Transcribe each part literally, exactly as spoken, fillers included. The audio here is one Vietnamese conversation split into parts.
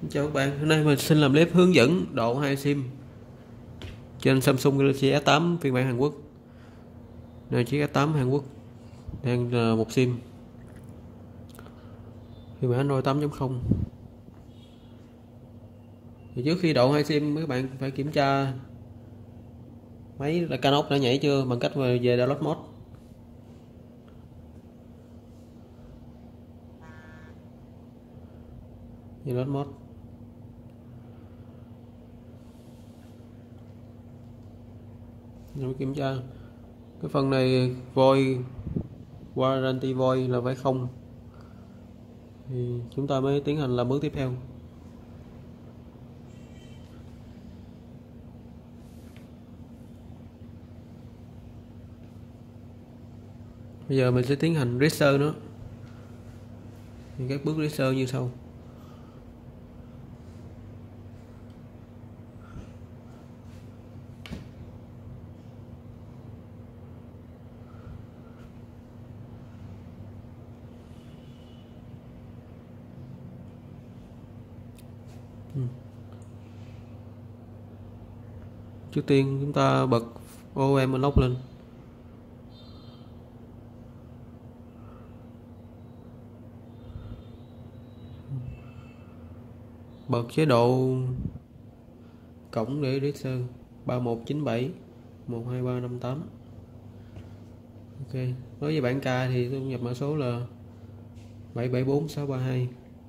Chào các bạn, hôm nay mình xin làm clip hướng dẫn độ hai sim trên Samsung Galaxy S tám phiên bản Hàn Quốc. Này chiếc S tám Hàn Quốc đang là một sim phiên bản Android tám chấm không. Thì trước khi độ hai sim các bạn phải kiểm tra máy là Canon đã nhảy chưa bằng cách về download mod. Download mod. Rồi kiểm tra cái phần này void warranty void là phải không thì chúng ta mới tiến hành làm bước tiếp theo. Bây giờ mình sẽ tiến hành research nó. Thì các bước research như sau. Trước tiên chúng ta bật o em Unlock lên. Bật chế độ cổng để register ba một chín bảy một hai ba năm tám. Ok, đối với bản K thì tôi nhập mã số là bảy bảy bốn sáu ba hai.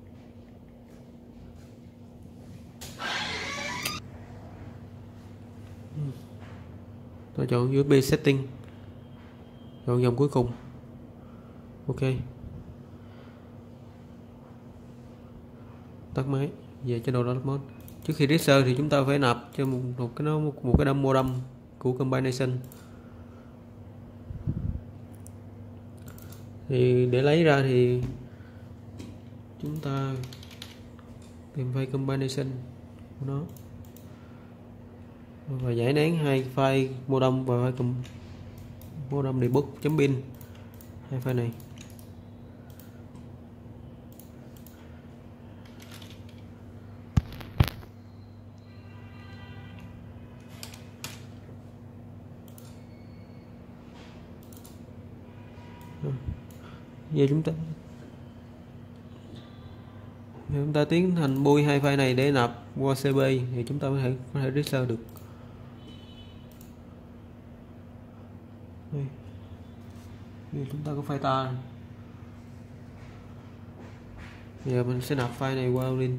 Tôi chọn u ét bê setting, chọn dòng cuối cùng. Ok, tắt máy, về chế độ download mod. Trước khi register thì chúng ta phải nạp cho một, một cái nó một, một cái đâm modem của combination. Thì để lấy ra thì chúng ta tìm file combination của nó và giải nén hai file modem và file modem debug.bin, hai file này. Giờ chúng ta chúng ta tiến hành bui hai file này để nạp qua xê pê thì chúng ta có thể có thể register được. Đây. Bây giờ chúng ta có file tar. Giờ mình sẽ nạp file này qua link.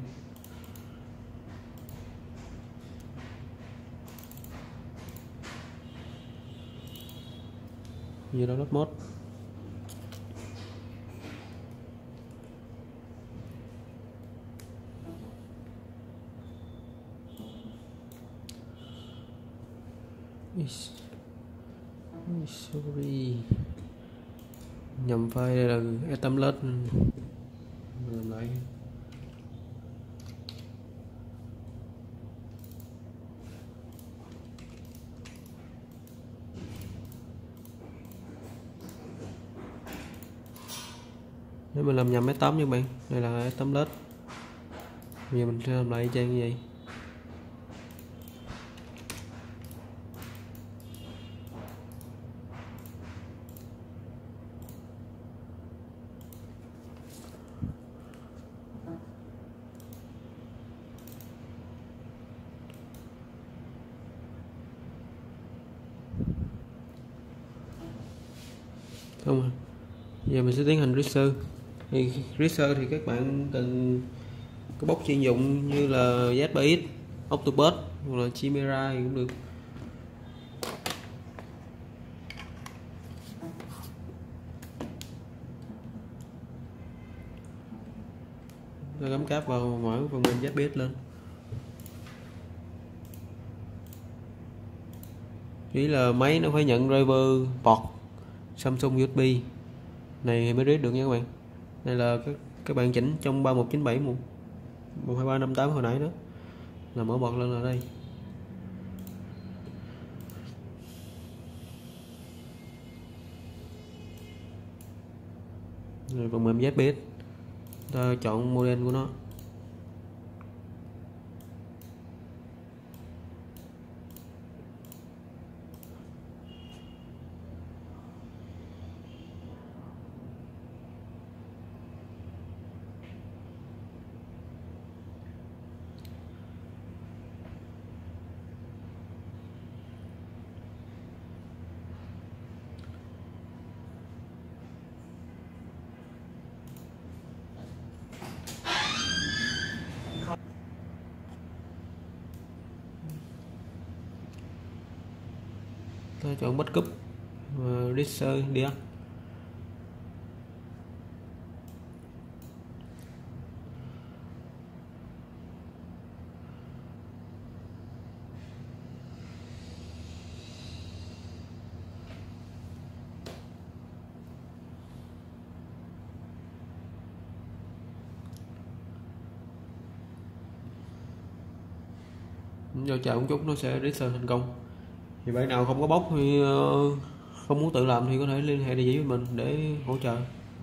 Giờ download mod. Sorry, nhầm file đây là template. Làm lại. Nếu mình làm nhầm S tám nha bạn, đây là template. Bây giờ mình sẽ làm lại trang như vậy. Không à. Giờ mình sẽ tiến hành research. Thì research thì các bạn cần có bốc chuyên dụng như là Z ba X, Octopus hoặc là Chimera thì cũng được. Rồi gắm cáp vào mở phần mềm Z ba X lên. Ý là máy nó phải nhận driver port Samsung u ét bê này mới read được nha các bạn. Đây là các các bạn chỉnh trong ba một chín bảy một hai ba năm tám hồi nãy đó, là mở bật lên là đây. Rồi phần mềm Z ba X ta chọn model của nó. ta chọn backup và Razer đi. Giờ chờ một chút nó sẽ reset thành công. Thì bạn nào không có bóc thì không muốn tự làm thì có thể liên hệ địa chỉ với mình để hỗ trợ.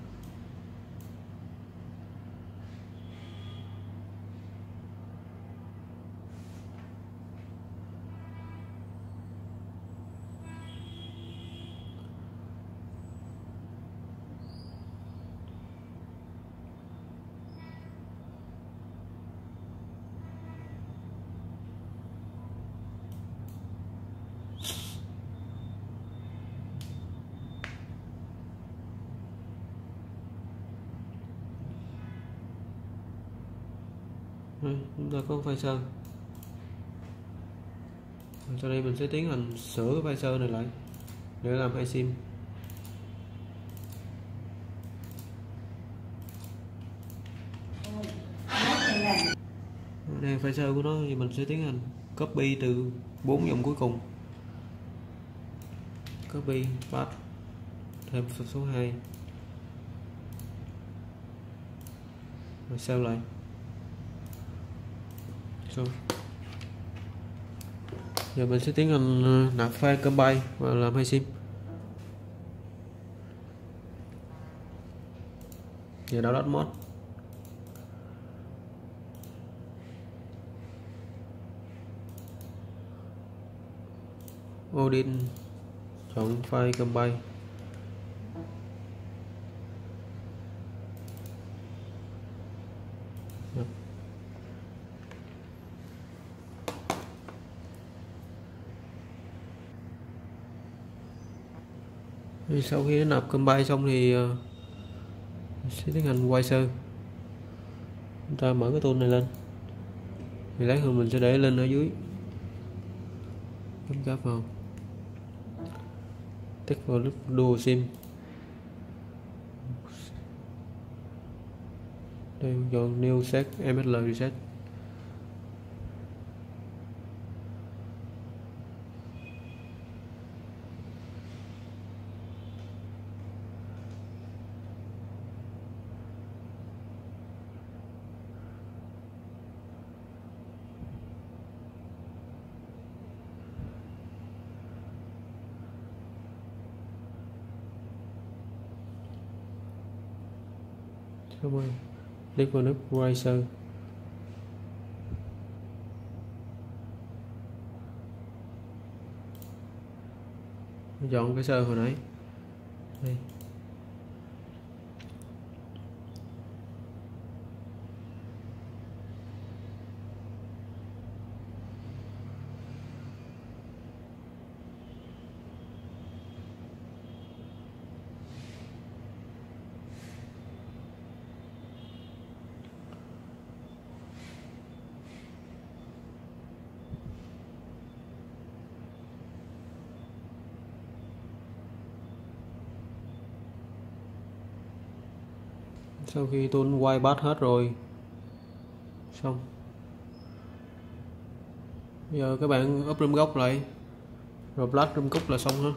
Rồi, chúng ta có file sơn. Sau đây mình sẽ tiến hành sửa cái file sơn này lại để làm hai sim. Đây file sơn của nó thì mình sẽ tiến hành copy từ bốn dòng cuối cùng, copy paste thêm số hai rồi save lại. Xong. Giờ mình sẽ tiến hành nạp file combine và làm hai sim. Giờ download mod. Odin, chọn file combine. Thì sau khi nạp combine xong thì uh, sẽ tiến hành quay sơ. Chúng ta mở cái tool này lên thì lát nữa mình sẽ để lên ở dưới, bấm cáp vào, tích vào lúc dual sim. Đây chọn new set em ét lờ reset. Xong rồi click vào nút Razer. Chọn cái sơ hồi nãy đây. Sau khi tool white bath hết rồi xong, giờ các bạn up room gốc lại rồi black room cúc là xong ha.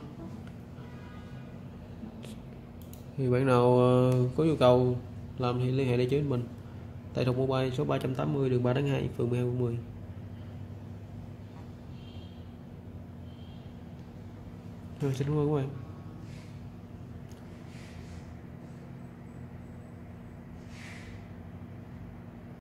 Thì bạn nào có nhu cầu làm thì liên hệ địa chỉ với mình tại Thục Mobile số ba trăm tám mươi đường ba tháng hai phường mười hai quận mười. Rồi, xin cảm ơn các bạn.